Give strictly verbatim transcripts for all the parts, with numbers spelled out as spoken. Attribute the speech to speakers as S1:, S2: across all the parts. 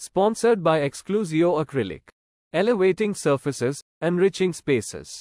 S1: Sponsored by Exclusio Acrylic. Elevating surfaces, enriching spaces.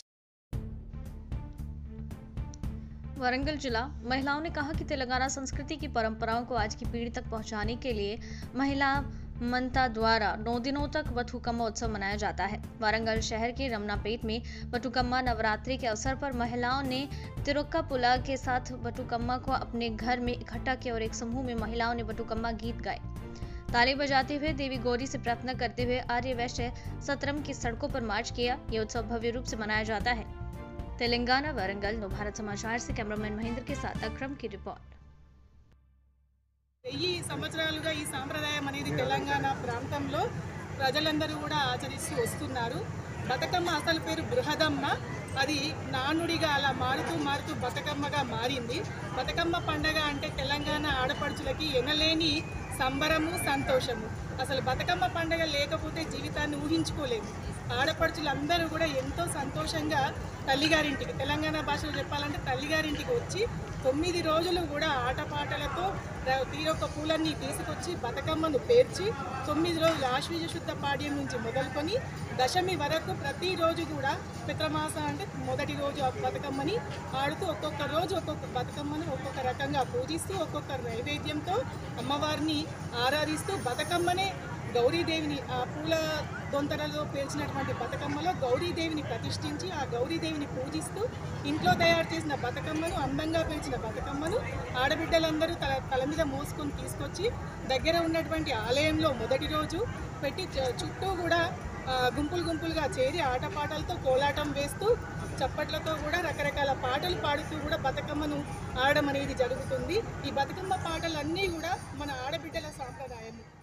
S2: Warangal जिला महिलाओं ने कहा कि तेलंगाना संस्कृति की परंपराओं को आज की पीढ़ी तक पहुंचाने के लिए महिला मंता द्वारा नौ दिनों तक बथुकम्मा उत्सव मनाया जाता है। वारंगल शहर के रमनापेट में बथुकम्मा नवरात्रि के अवसर पर महिलाओं ने तिरुक्कापुला के साथ बथुकम्मा को अपने घर में इकट्ठा किया और एक समूह में महिलाओं ने बथुकम्मा गीत गाए। ताली बजाते हुए देवी गौरी से प्रार्थना करते हुए आर्य वैश्य सत्रम की सड़कों पर मार्च किया। ये उत्सव भव्य रूप से मनाया जाता है। तेलंगाना वारंगल नव भारत समाचार से कैमरामैन महेंद्र के साथ अक्रम की रिपोर्ट।
S3: వెయ్యి సంవత్సరాలుగా ఈ సాంప్రదాయం అనేది తెలంగాణ ప్రాంతంలో ప్రజలందరూ కూడా ఆచరిస్తూ వస్తున్నారు. బతుకమ్మ అసలు పేరు బృహదమ్మ, అది నానుడిగా అలా మారుతూ మారుతూ బతుకమ్మగా మారింది. బతుకమ్మ పండగ అంటే తెలంగాణ ఆడపడుచులకి ఎనలేని సంబరము, సంతోషము. అసలు బతుకమ్మ పండగ లేకపోతే జీవితాన్ని ఊహించుకోలేము. ఆడపడుచులందరూ కూడా ఎంతో సంతోషంగా తల్లిగారింటికి, తెలంగాణ భాషలో చెప్పాలంటే తల్లిగారింటికి వచ్చి తొమ్మిది రోజులు కూడా ఆటపాటలతో తీరొక్క పూలన్నీ తీసుకొచ్చి బతుకమ్మను పేర్చి తొమ్మిది రోజులు ఆశ్వీజ శుద్ధ పాడ్యం నుంచి మొదలుకొని దశమి వరకు ప్రతిరోజు కూడా పితృమాసం అంటే మొదటి రోజు ఆ బతుకమ్మని ఆడుతూ ఒక్కొక్క రోజు ఒక్కొక్క బతుకమ్మను ఒక్కొక్క రకంగా పూజిస్తూ ఒక్కొక్క నైవేద్యంతో అమ్మవారిని ఆరాధిస్తూ బతుకమ్మనే గౌరీదేవిని ఆ పూల దొంతరలో పేర్చినటువంటి బతుకమ్మలో గౌరీదేవిని ప్రతిష్ఠించి ఆ గౌరీదేవిని పూజిస్తూ ఇంట్లో తయారు చేసిన బతుకమ్మను అందంగా పేర్చిన బతుకమ్మను ఆడబిడ్డలందరూ తల తల మీద మోసుకొని తీసుకొచ్చి దగ్గర ఉన్నటువంటి ఆలయంలో మొదటి రోజు పెట్టి చుట్టూ కూడా గుంపులు గుంపులుగా చేరి ఆటపాటలతో కోలాటం వేస్తూ చప్పట్లతో కూడా రకరకాల పాటలు పాడుతూ కూడా బతుకమ్మను ఆడడం అనేది జరుగుతుంది. ఈ బతుకమ్మ పాటలన్నీ కూడా మన ఆడబిడ్డల సాంప్రదాయము.